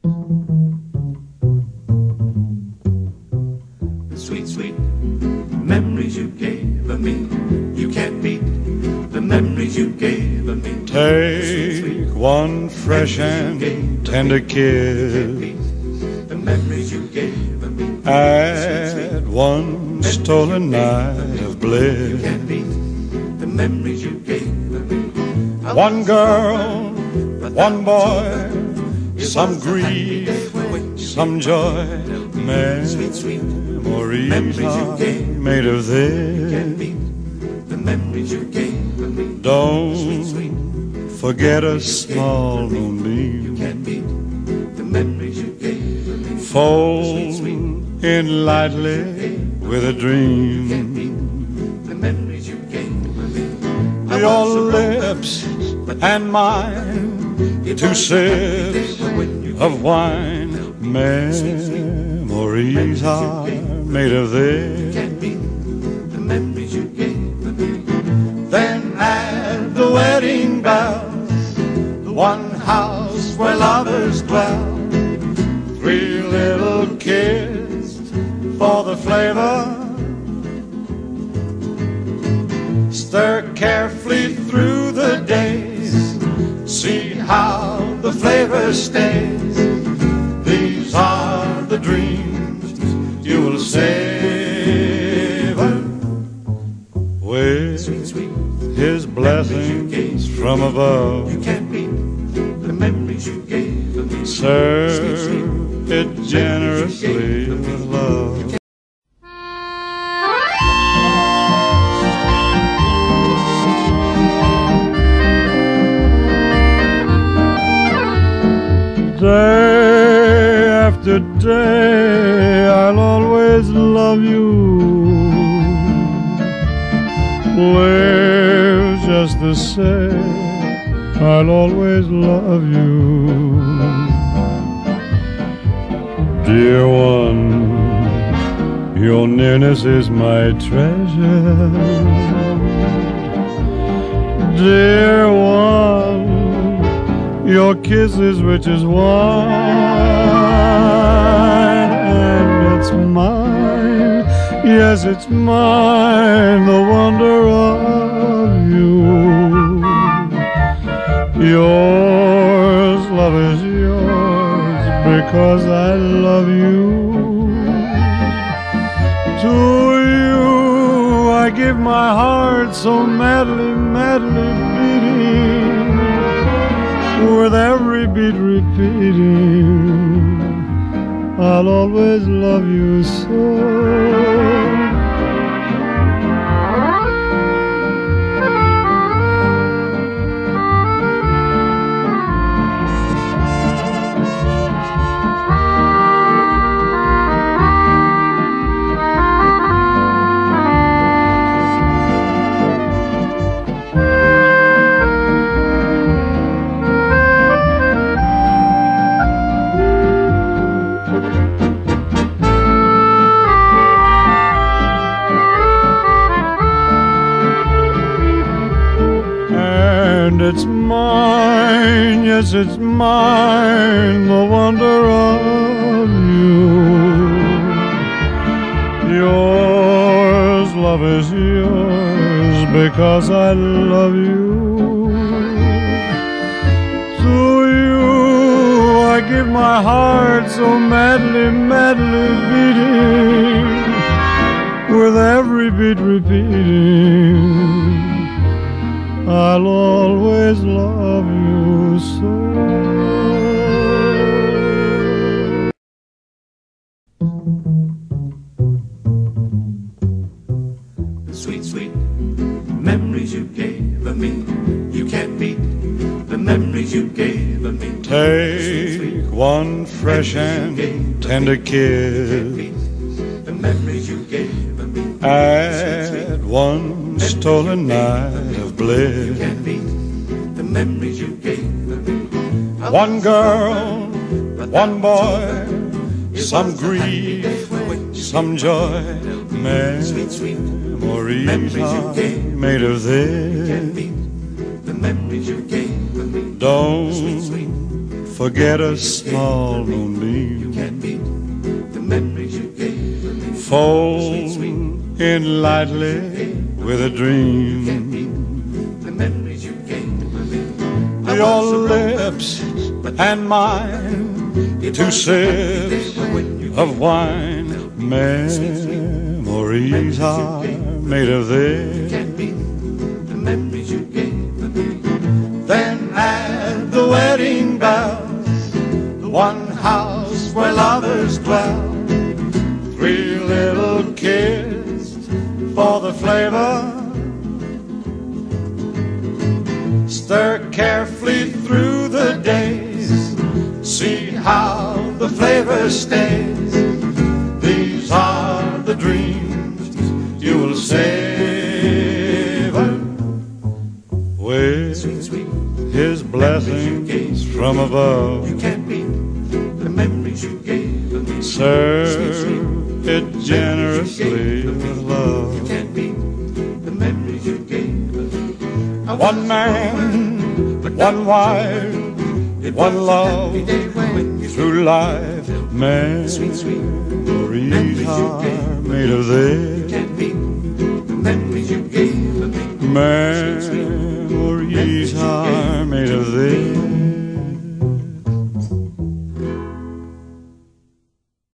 The sweet, sweet memories you gave of me. You can't beat the memories you gave of me. Take one fresh and tender kiss. The memories you gave of me. Add one stolen night of bliss. You can't beat the memories you gave of me. One girl, one boy, some grief, some joy. Memories are made of this. The memories you gave of me. Don't forget a small moonbeam. The memories you gave of me. Fold in lightly with a dream. The memories you gave of me. Your lips and mine, two sips of wine. Memories are made of this. The memories you gave of me. Then add the wedding bells, the one house where lovers dwell. Three little kids for the flavor. Stir carefully through the days. See how the flavor stays. These are the dreams you will savor with His blessings from above. You can't beat the memories you gave of me. Serve it generously with love. Day after day, I'll always love you. Live just the same, I'll always love you. Dear one, your nearness is my treasure. Dear one, your kiss is rich as wine, and it's mine, yes, it's mine, the wonder of you. Yours, love is yours, because I love you. To you I give my heart so madly, madly beating, with every beat repeating, I'll always love you so. And it's mine, yes, it's mine, the wonder of you. Yours, love is yours, because I love you. To you I give my heart so madly, madly beating, with every beat repeating, I'll always love you so. The sweet, sweet memories you gave of me. You can't beat the memories you gave of me. Take one fresh and tender kiss. The memories you gave of me. Add one stolen night of bliss. The memories you gave of me. One girl, one boy, some grief, some joy. Memories are made of this. The memories you gave of me. Don't forget a small You moonbeam. can't beat the memories you gave me. Fold in lightly with a dream. The memories you gave me. Your lips and mine, two sips of wine. Memories are made of this. Can't beat the memories you gave me. Then at the wedding bells, the one house where lovers dwell, three little kids for the flavor. Stir carefully through the days, see how the flavor stays. These are the dreams you will savor with His blessings from above. You can't beat the memories you gave me. Serve it generously with love. You can't beat the memories you gave me. One man, one wife, one love, through life. Memories are made of this. Can't beat the memories you gave me. Memories